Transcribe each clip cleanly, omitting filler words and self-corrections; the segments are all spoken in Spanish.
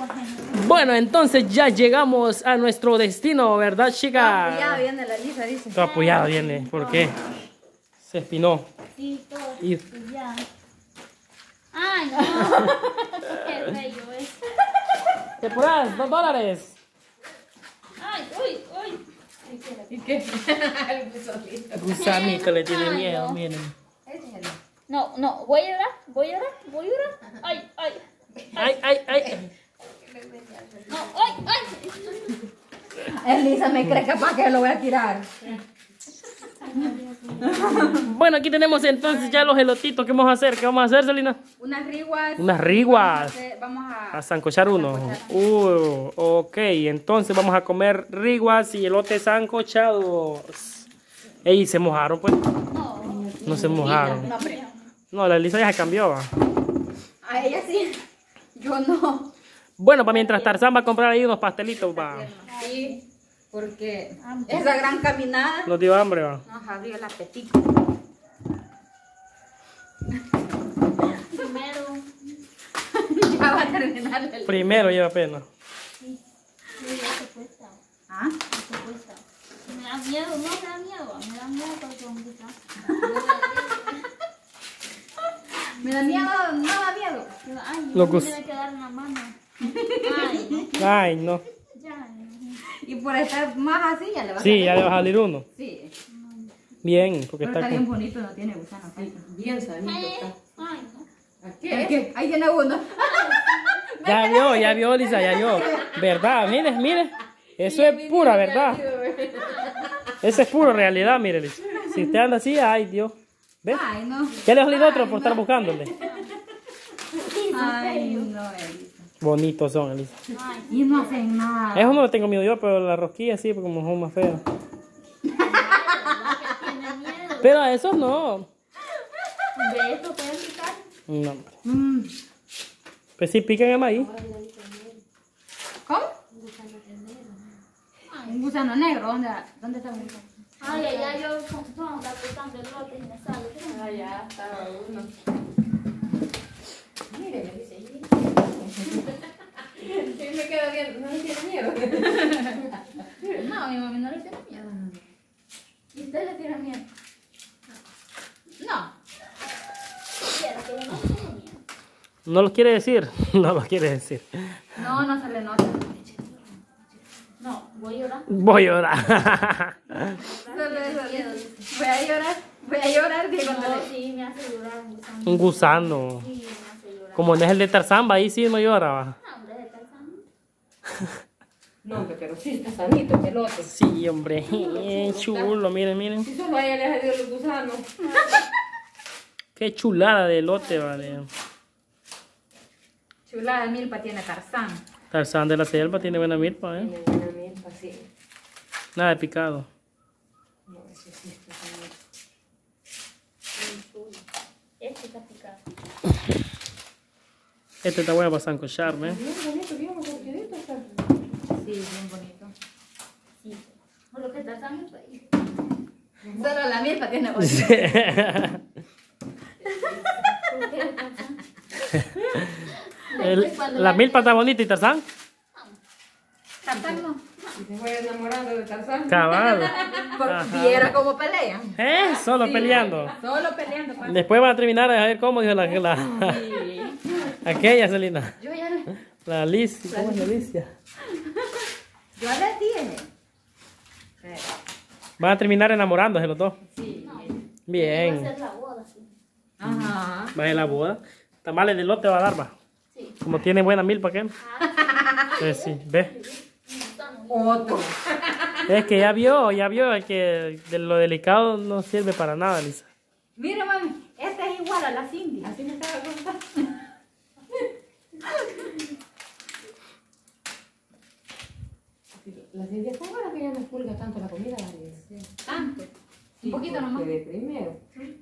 Bueno, entonces ya llegamos a nuestro destino, ¿verdad, chica? Apoyado viene la Lisa, dice. Todo apoyado viene, ¿por qué? Se espinó. Sí, todo. Y- Ya. Ay, no. Qué bello es. ¿Te apuras? $2. Ay, uy, uy. ¿Y qué? El gusanito. Gusanito le tiene Ay, miedo, no. miren. No, no, voy a llorar, voy a llorar, voy a llorar. Ay, ay. Ay, ay, ay. No, ay, ay. Elisa me cree capaz que lo voy a tirar. Bueno, aquí tenemos entonces ya los elotitos. ¿Qué vamos a hacer? ¿Qué vamos a hacer, Selina? Unas riguas. Unas riguas. Vamos a... A sancochar uno. Ok, entonces vamos a comer riguas y elotes sancochados. Ey, ¿se mojaron pues? No se mojaron. No, pero No, la Elisa ya se cambió. ¿Va? a ella sí. Yo no. Bueno, para mientras Tarzán va a comprar ahí unos pastelitos, va. Sí, porque esa gran caminada Nos dio hambre, va. nos abrió el apetito. Primero. Ya va a terminar el... Primero lleva pena. Sí, eso cuesta. ¿Ah? Eso cuesta. Me da miedo, no me da miedo. Me da miedo porque aunque está. Me da miedo, no da miedo. Ay, Lo no gus- me debe quedar una mano. Ay, Ay, no. ya. Y por estar más así ya le va a Sí, salir. ya le va a salir uno. Sí. Bien, porque Pero está está bien con... bonito, no tiene gusano. Bien sanito está. Ay, no. ¿Qué? Ahí tiene uno. Ya vio, Lisa, ya vio. ¿Verdad? Mire, mire. Eso es pura verdad. Eso es pura realidad, mire, Lisa. Si usted anda así, ay, Dios. ¿Ves? Ay, no. Ya le ha salido otro por estar buscándole. Ay, no, Elisa. Bonitos son, Elisa. Ay, Y no hacen nada. Eso no lo tengo miedo yo, pero la rosquilla sí, porque como son más feas. tiene miedo. Pero a esos no. ¿De esto pueden picar? No. Mm. Pues sí, pican el maíz. ¿Cómo? Un gusano negro. ¿Dónde está el gusano? Ay, ay, ay, yo son las cortando el lote y me sale. Allá estaba uno. Mire, me dice, sí, me quedo bien, no me tiene miedo. No, mi mami no le tiene miedo. ¿Y usted le tiene miedo? No. Quiero que le no tiene miedo. ¿No lo quiere decir? No lo quiere decir. No, no se le nota. No, voy a llorar. Voy a llorar. Solo eso. Voy a llorar. Voy a llorar. Digo, No, sí, me hace llorar un gusano. Un gusano. Sí, me hace llorar. Como no es el de Tarzán, va, ahí sí no llora. Va. No, hombre, de Tarzán. No, hombre, pero sí está sanito el elote. Sí, hombre. Chulo, miren, miren. Si solo a ella le ha salido los gusanos. Qué chulada de elote, vale. chulada milpa tiene Tarzán. Tarzán de la selva tiene buena milpa, Tiene buena milpa, sí. Nada de picado. No, ese sí está sanito. Este está picado. Este está bueno para sancocharme. Bien bonito, bien cortadito está. Sí, bien bonito. Sí. Por lo que Tarzán es ahí. Solo la milpa tiene bonito. ¿Por qué Tarzán? La milpa está bonita y Tarzán. Tarzán no. Y se fue enamorando de Tarzán. Cabal. Porque viera cómo pelean. Solo peleando. Solo peleando. Pa. Después van a terminar a ver cómo dijo aquella Selina. Yo ya le... La Alicia. ¿Cómo es la Alicia? Yo le dije. Van a terminar enamorándose los dos. Sí. Va a Bien. ser la boda, sí. Ajá. Va a la boda. Tamales de lote va a dar, va. Sí. Como tiene buena milpa, ¿qué? Sí, ve. Otro. Es que ya vio que de lo delicado no sirve para nada, Lisa. Mira, mami, esta es igual a la Cindy. Así me estaba contando. La Cindy, ¿cómo era que ya no pulga tanto la comida? Tanto. Un poquito porque nomás. de primero.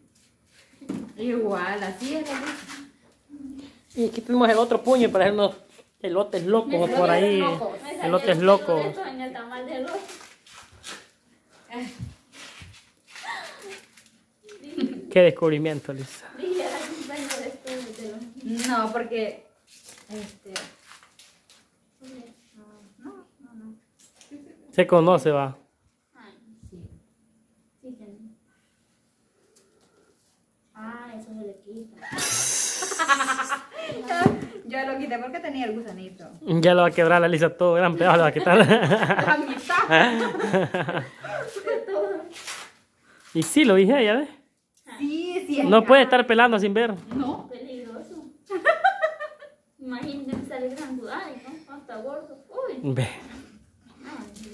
Igual, así es. Y aquí tenemos el otro puño para hacer unos elotes locos por ahí. Elotes locos. Esto en el tamal de elote. Qué descubrimiento, Lisa. Dije, era cumpleaños de esto. No, porque Se conoce, va. Ay, sí. Sí, tiene. Ah, eso se le quita. Yo lo quité porque tenía el gusanito. Ya lo va a quebrar la Lisa todo, gran pedazo lo va a quitar. La mitad. Y sí, lo dije, ya ves. Sí, sí. No puede estar pelando sin ver. No, peligroso. Imagínate salir grandudo. Ay, no, hasta gordo. Uy. Ve. Ay,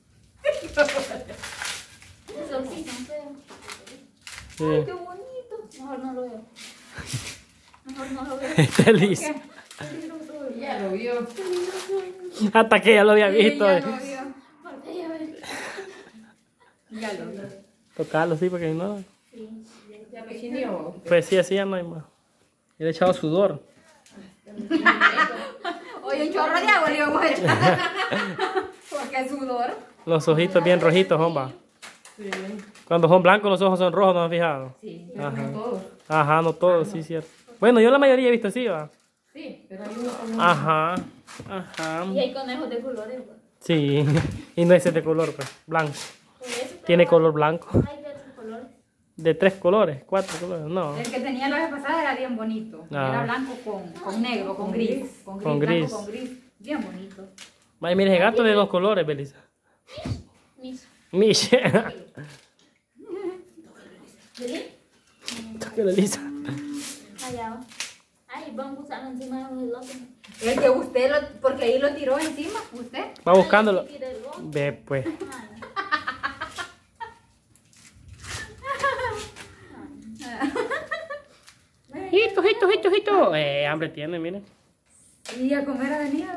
esos sí son feos. Ay, Sí. qué bonito. Mejor no lo veo. Mejor no lo veo. Está Lisa. Peligroso. Ya lo vio. Hasta que ya lo había Sí, visto. ya lo vio. Porque ya ves. Ya lo vio. Tocarlo, sí, porque no. Sí. Ya lo chineó. Pues sí, así ya no hay más. Le he echado sudor. Oye, un chorro de agua le íbamos a echar. Porque sudor. Los ojitos bien rojitos, homba. Sí. Cuando son blancos, los ojos son rojos, ¿no han fijado? Sí, Ajá. pero no todos. Ajá, no todos, sí, cierto. Bueno, yo la mayoría he visto así, va. Sí, pero hay uno como... Ajá, ajá. Y hay conejos de colores, pues. Sí, y no es de color, pues, blanco. Por eso, Tiene pero color blanco. hay de otros colores. De 3 colores, 4 colores, no. El que tenía la vez pasada era bien bonito. Ah. Era blanco con negro, con gris. Con gris, Con blanco gris. con gris. Bien bonito. Ay, mire, ese gato de 2 colores, Belisa. Mis. Mish. ¿Vení? Toque la Lisa. Allá va. Ay, van gusano encima de los elotes. El que usted, porque ahí lo tiró encima, usted. Va buscándolo. Ay, sí, tira el bote. Ve, pues. Ay, Hito, hito, hito, hito. Hambre tiene, mire. Y a comer ha venido.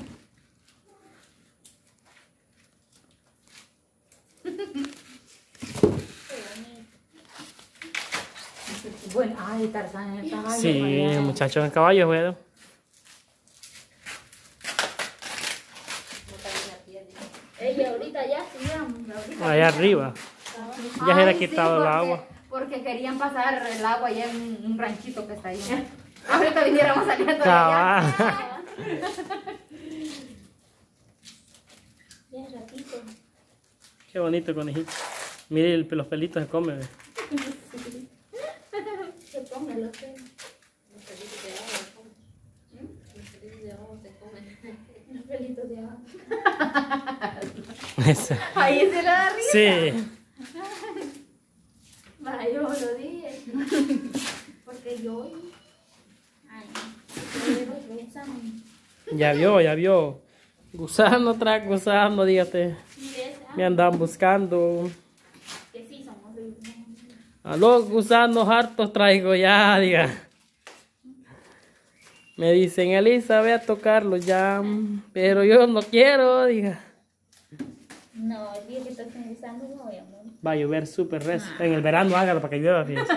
Bueno, ay, Tarzán en el caballo. Sí, vaya. muchacho en el caballo, güey. ella ahorita ya, sigamos. Ahorita. Allá arriba. Ya se le ha Ay, sí, quitado el porque- agua. Porque querían pasar el agua allá en un ranchito que está ahí. Ahorita viniéramos saliendo de allá. Cabal. Ya es ratito. Qué bonito conejito. Mire, los pelitos se come, ve. Se ponga los pelos. Los pelitos de abajo. Eso. Ahí se le da risa. Sí. Vaya, yo lo dije. Porque yo. Ay, no. Ya vio. Gusano tras gusano, dígate. Me andan buscando. Que sí somos de. A los gusanos hartos traigo ya, diga. Me dicen, Elisa, ve a tocarlo ya. Pero yo no quiero, diga. No, el día que estoy pensando no voy a morir. Va a llover súper recio. En el verano hágalo para que llueva, fíjense.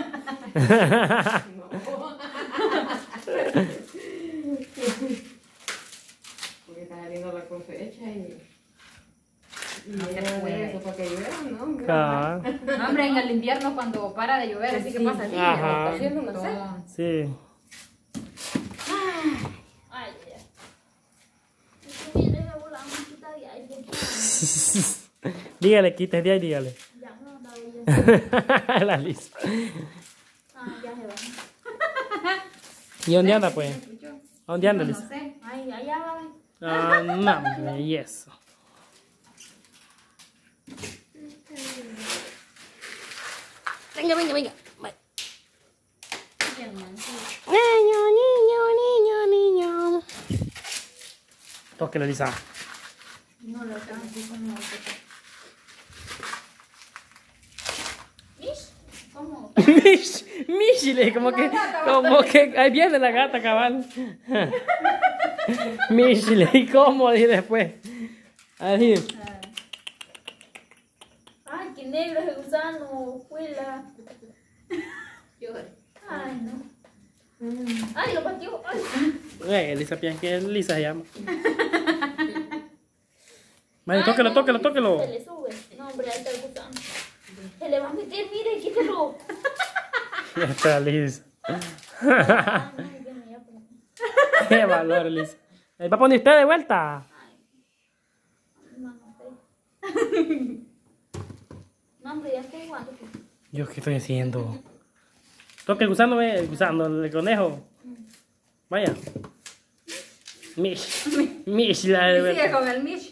Porque está saliendo la cosecha y No se era puede. de eso para que llueva, ¿no? Cabal. No, hombre, en el invierno cuando para de llover, así que pasa así. Ajá. Está haciendo una seca. Sí. Ay, ya. Es que viene de volar una quita de aire. Dígale, quite de ahí, dígale. Ya me han dado ya. La Lisa. Ah, ya se va. ¿Y dónde anda, pues? ¿A dónde anda, No Lisa? sé. Ay, allá va. Ah, no, hombre, y eso. Venga. Bien, mancito. Niño. Tóquelo, Lisa. No lo tengo así como. ¿Mish? ¿Cómo? Michile, como que ahí viene la gata, cabal. Michile, ¿y cómo? Y después. Así. Ay, qué negro ese gusano, huela. Ay, no. Ay, lo pateó. Ay. Lisa piensa que Lisa se llama. Vaya, tóquelo. Se le sube. No, hombre, ahí está el gusano. Se le va a meter, mire, quítelo. Ya está Lisa. Ah, no, bueno, ya, pues. Qué valor, Lisa. ¿Va a poner usted de vuelta? No, no sé. No, hombre, ya estoy igual. ¿Yo qué estoy haciendo? Toca el gusano, el gusano, el conejo. Vaya. Mish. Mish, la de Sigue verdad. con el Mish.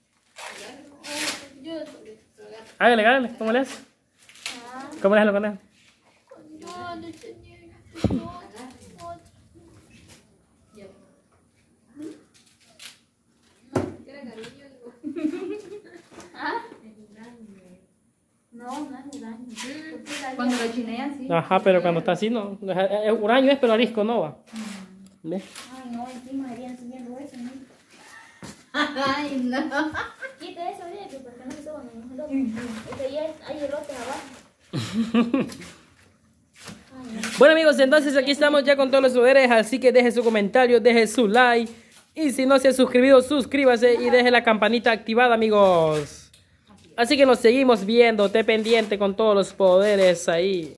Yo, Hágale, hágale. ¿Cómo le hace? ¿Cómo le hace el conejo? yo, no tenía. No, no es daño. Cuando lo chinean, sí. Ajá, pero cuando está así, no. Huraño es, pero arisco no va. ¿Ves? Ay, no, encima serían enseñando eso, ¿no? Ay, no. Quita eso, oye, porque no se suban los locos. Es que ahí hay elotes abajo. Ay, no. Bueno amigos, entonces aquí estamos ya con todos los poderes, así que deje su comentario, deje su like. Y si no se ha suscribido, suscríbase y deje la campanita activada, amigos. Así que nos seguimos viendo, esté pendiente con todos los poderes ahí.